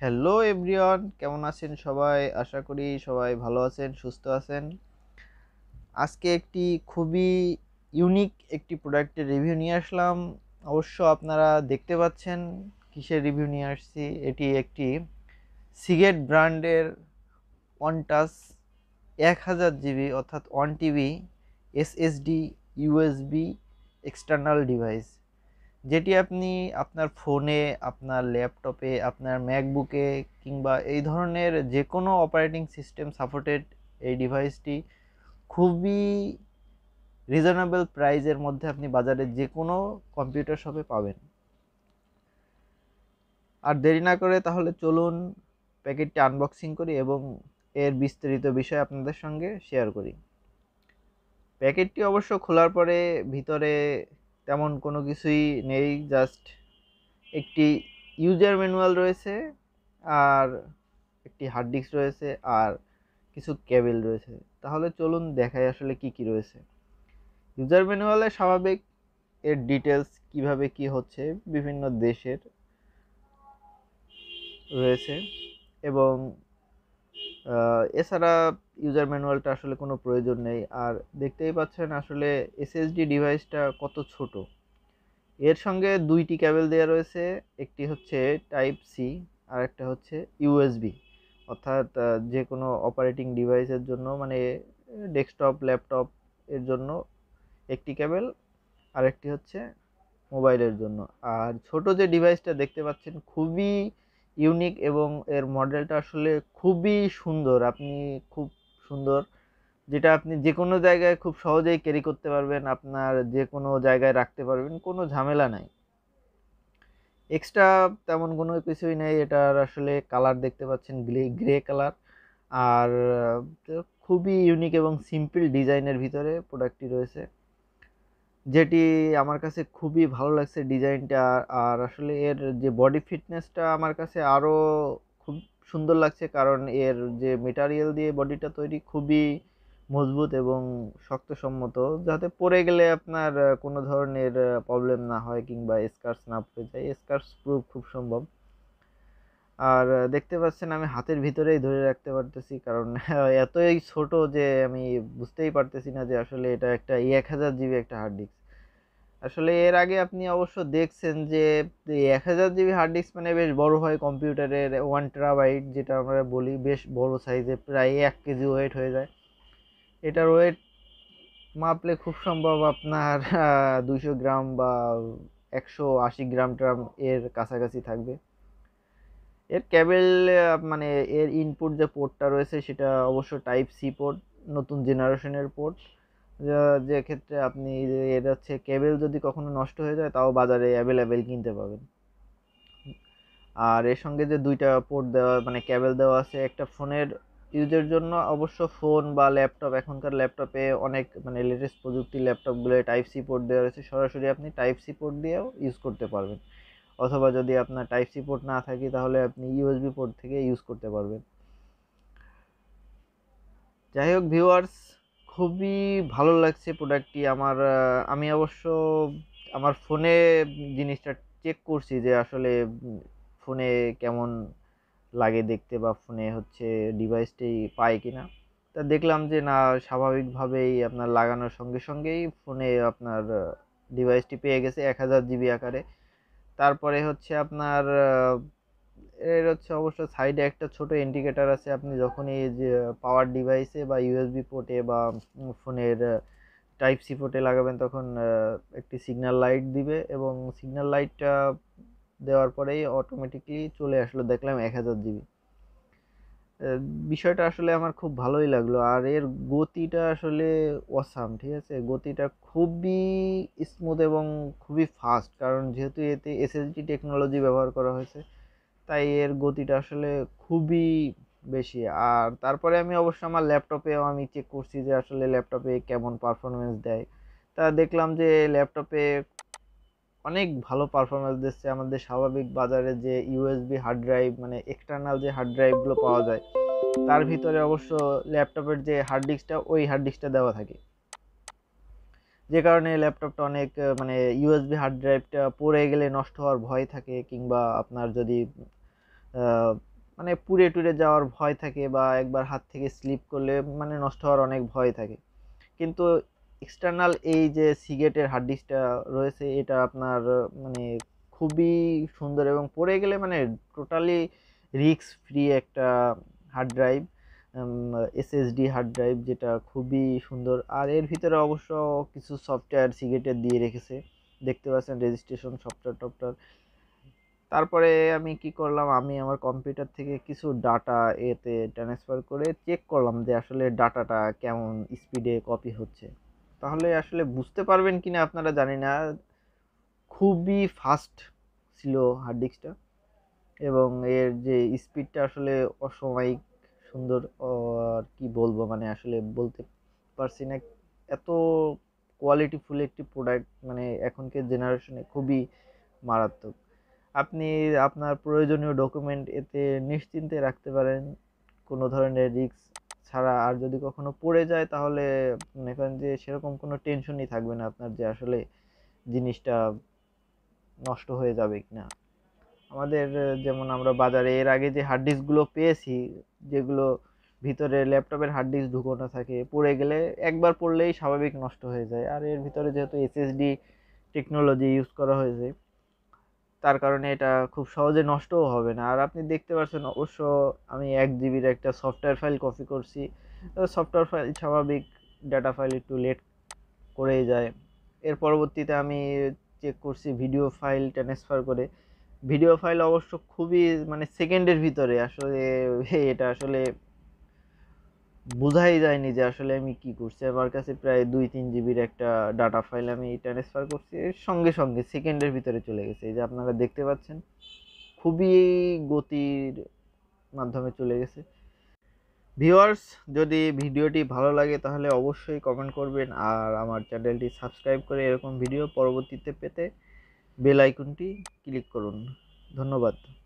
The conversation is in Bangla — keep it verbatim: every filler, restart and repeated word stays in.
হ্যালো এভরিওয়ান, কেমন আছেন সবাই? আশা করি সবাই ভালো আছেন, সুস্থ আছেন। আজকে একটি খুবই ইউনিক একটি প্রোডাক্টের রিভিউ নিয়ে আসলাম। অবশ্য আপনারা দেখতে পাচ্ছেন কিসের রিভিউ নিয়ে আসছি। এটি একটি সিগেট ব্র্যান্ডের ওয়ান টাচ এক হাজার জিবি অর্থাৎ one TB SSD USB external device, যেটি আপনি আপনার ফোনে, আপনার ল্যাপটপে, আপনার ম্যাকবুকে কিংবা এই ধরনের যে কোনো অপারেটিং সিস্টেম সাপোর্টেড এই ডিভাইসটি খুবই রিজনেবল প্রাইজের মধ্যে আপনি বাজারে যে কোনো কম্পিউটার শপে পাবেন। আর দেরি না করে তাহলে চলুন প্যাকেটটি আনবক্সিং করি এবং এর বিস্তারিত বিষয় আপনাদের সঙ্গে শেয়ার করি। প্যাকেটটি অবশ্য খোলার পরে ভিতরে তেমন কোনো কিছুই নেই, জাস্ট একটি ইউজার ম্যানুয়াল রয়েছে আর একটি হার্ড ডিস্ক রয়েছে আর কিছু কেবল রয়েছে। তাহলে চলুন দেখাই আসলে কি কি রয়েছে। ইউজার ম্যানুয়ালে স্বাভাবিক এর ডিটেলস কিভাবে কি হচ্ছে বিভিন্ন দেশের রয়েছে এবং এছাড়া ইউজার ম্যানুয়ালটা আসলে কোনো প্রয়োজন নেই। আর দেখতেই পাচ্ছেন আসলে এসএসডি ডিভাইসটা কত ছোট। এর সঙ্গে দুইটি কেবল দেওয়া রয়েছে, একটি হচ্ছে টাইপ সি আর একটা হচ্ছে ইউএসবি, অর্থাৎ যে কোনো অপারেটিং ডিভাইসের জন্য, মানে ডেস্কটপ ল্যাপটপ এর জন্য একটি কেবল, আর একটি হচ্ছে মোবাইলের জন্য। আর ছোট যে ডিভাইসটা দেখতে পাচ্ছেন খুবই ইউনিক এবং এর মডেলটা আসলে খুবই সুন্দর। আপনি খুব সুন্দর, যেটা আপনি যে কোনো জায়গায় খুব সহজেই ক্যারি করতে পারবেন, আপনার যে কোনো জায়গায় রাখতে পারবেন, কোনো ঝামেলা নাই। এক্সট্রা তেমন কোনো কিছুই নেই। এটার আসলে কালার দেখতে পাচ্ছেন গ্রে গ্রে কালার, আর খুবই ইউনিক এবং সিম্পল ডিজাইনের ভিতরে প্রোডাক্টটি রয়েছে, যেটি আমার কাছে খুবই ভালো লাগছে ডিজাইনটা। আর আসলে এর যে বডি ফিটনেসটা আমার কাছে আরও খুব সুন্দর লাগছে, কারণ এর যে মেটারিয়াল দিয়ে বডিটা তৈরি খুবই মজবুত এবং শক্তসম্মত, যাতে পরে গেলে আপনার কোনো ধরনের প্রবলেম না হয় কিংবা স্ক্র্যাচ না পড়ে যায়। স্ক্র্যাচ প্রুফ খুব সম্ভব। আর দেখতে পাচ্ছেন আমি হাতের ভিতরেই ধরে রাখতে পারতেছি, কারণ এতই ছোট যে আমি বুঝতেই পারতেছি না যে আসলে এটা একটা এক হাজার জিবি একটা হার্ড ডিস্ক। আসলে এর আগে আপনি অবশ্য দেখছেন যে এক হাজার জিবি হার্ড ডিস্ক মানে বেশ বড় হয়। কম্পিউটারের ওয়ান টেরাবাইট যেটা আমরা বলি, বেশ বড় সাইজে, প্রায় এক কেজি ওয়েট হয়ে যায়। এটার ওয়েট মাপলে খুব সম্ভব আপনার দুইশো গ্রাম বা একশো আশি গ্রাম ট্রাম এর কাছাকাছি থাকবে। এর ক্যাবেল, মানে এর ইনপুট যে পোর্টটা রয়েছে সেটা অবশ্য টাইপ সি পোর্ট, নতুন জেনারেশনের পোর্ট, যে ক্ষেত্রে আপনি এর হচ্ছে কেবল যদি কখনো নষ্ট হয়ে যায় তাও বাজারে অ্যাভেলেবেল কিনতে পাবেন। আর এর সঙ্গে যে দুইটা পোর্ট দেওয়া, মানে কেবল দেওয়া আছে, একটা ফোনের ইউজের জন্য, অবশ্য ফোন বা ল্যাপটপ, এখনকার ল্যাপটপে অনেক মানে লেটেস্ট প্রযুক্তির ল্যাপটপগুলো টাইপ সি পোর্ট দেওয়া রয়েছে, সরাসরি আপনি টাইপ সি পোর্ট দিয়েও ইউজ করতে পারবেন। অথবা যদি আপনার টাইপ সি পোর্ট না থাকে তাহলে আপনি ইউএসবি পোর্ট থেকে ইউজ করতে পারবেন। যাই হোক ভিউয়ার্স, খুবই ভালো লাগছে প্রোডাক্টটি আমার। আমি অবশ্য আমার ফোনে জিনিসটা চেক করছি যে আসলে ফোনে কেমন লাগে দেখতে, বা ফোনে হচ্ছে ডিভাইসটি পায় কিনা। তা দেখলাম যে না, স্বাভাবিকভাবেই আপনার লাগানোর সঙ্গে সঙ্গেই ফোনে আপনার ডিভাইসটি পেয়ে গেছে এক হাজার জিবি আকারে। তারপরে হচ্ছে আপনার এর হচ্ছে অবশ্য সাইডে একটা ছোট ইন্ডিকেটর আছে। আপনি যখনই যে পাওয়ার ডিভাইসে বা ইউএসবি পোর্টে বা ফোনের টাইপ সি পোর্টে লাগাবেন তখন একটি সিগন্যাল লাইট দিবে, এবং সিগন্যাল লাইটটা দেওয়ার পরেই অটোমেটিকলি চলে আসলো, দেখলাম এক হাজার জিবি। বিষয়টা আসলে আমার খুব ভালোই লাগলো। আর এর গতিটা আসলে অসাম, ঠিক আছে, গতিটা খুবই স্মুথ এবং খুবই ফাস্ট, কারণ যেহেতু এতে এসএসডি টেকনোলজি ব্যবহার করা হয়েছে তাই এর গতিটা আসলে খুবই বেশি। আর তারপরে আমি অবশ্য আমার ল্যাপটপেও আমি চেক করছি যে আসলে ল্যাপটপে কেমন পারফরমেন্স দেয়। তা দেখলাম যে ল্যাপটপে অনেক ভালো পারফরমেন্স দিচ্ছে। আমাদের স্বাভাবিক বাজারে যে ইউএসবি হার্ড ড্রাইভ, মানে এক্সটার্নাল যে হার্ড ড্রাইভগুলো পাওয়া যায়, তার ভিতরে অবশ্য ল্যাপটপের যে হার্ড ডিস্কটা, ওই হার্ড ডিস্কটা দেওয়া থাকে, যে কারণে ল্যাপটপটা অনেক মানে ইউএসবি হার্ড ড্রাইভটা পড়ে গেলে নষ্ট হওয়ার ভয় থাকে, কিংবা আপনার যদি মানে পুড়ে টুড়ে যাওয়ার ভয় থাকে বা একবার হাত থেকে স্লিপ করলে মানে নষ্ট হওয়ার অনেক ভয় থাকে। কিন্তু এক্সটার্নাল এই যে সিগেটের হার্ড ডিস্কটা রয়েছে এটা আপনার মানে খুবই সুন্দর এবং পড়ে গেলে মানে টোটালি রিস্ক ফ্রি একটা hard drive, SSD hard drive, যেটা খুবই সুন্দর। আর এর ভিতরে অবশ্য কিছু সফটওয়্যার সিগেটের দিয়ে রেখেছে, দেখতে পাচ্ছেন রেজিস্ট্রেশন সফটওয়্যার টফটওয়্যার। তারপরে আমি কি করলাম, আমি আমার কম্পিউটার থেকে কিছু ডাটা এতে ট্রান্সফার করে চেক করলাম যে আসলে ডাটাটা কেমন স্পিডে কপি হচ্ছে। তাহলে আসলে বুঝতে পারবেন কিনা আপনারা জানি না, খুবই ফাস্ট ছিল হার্ড ডিস্কটা এবং এর যে স্পিডটা আসলে অসাময়িক সুন্দর। আর কি বলবো, মানে আসলে বলতে পারছি না, এত কোয়ালিটিফুল একটি প্রোডাক্ট মানে এখনকার জেনারেশনে খুবই মারাত্মক। আপনি আপনার প্রয়োজনীয় ডকুমেন্ট এতে নিশ্চিন্তে রাখতে পারেন কোনো ধরনের রিস্ক ছাড়া। আর যদি কখনো পড়ে যায় তাহলে মনে করেন যে সেরকম কোনো টেনশনই থাকবে না আপনার যে আসলে জিনিসটা নষ্ট হয়ে যাবে কিনা। আমাদের যেমন আমরা বাজারে এর আগে যে হার্ড ডিস্কগুলো পেয়েছি, যেগুলো ভিতরে ল্যাপটপের হার্ড ডিস্ক ঢুকানো থাকে, পড়ে গেলে একবার পড়লেই স্বাভাবিক নষ্ট হয়ে যায়। আর এর ভিতরে যেহেতু এসএসডি টেকনোলজি ইউজ করা হয়েছে তার কারণে এটা খুব সহজে নষ্টও হবে না। আর আপনি দেখতে পাচ্ছেন অবশ্য আমি এক জিবির একটা সফটওয়্যার ফাইল কপি করছি। সফটওয়্যার ফাইল স্বাভাবিক, ডাটা ফাইল একটু লেট করেই যায়। এর পরবর্তীতে আমি চেক করছি ভিডিও ফাইল ট্রান্সফার করে। ভিডিও ফাইল অবশ্য খুবই মানে সেকেন্ডের ভিতরে আসলে এটা আসলে বোঝাই যায়নি যে আসলে আমি কি করছি। আমার কাছে প্রায় দুই তিন জিবির একটা ডাটা ফাইল আমি ট্রান্সফার করছি, এর সঙ্গে সঙ্গে সেকেন্ডের ভিতরে চলে গেছে। এই যে আপনারা দেখতে পাচ্ছেন খুবই গতির মাধ্যমে চলে গেছে। ভিউয়ার্স, যদি ভিডিওটি ভালো লাগে তাহলে অবশ্যই কমেন্ট করবেন আর আমার চ্যানেলটি সাবস্ক্রাইব করে এরকম ভিডিও পরবর্তীতে পেতে বেল আইকনটি ক্লিক করুন। ধন্যবাদ।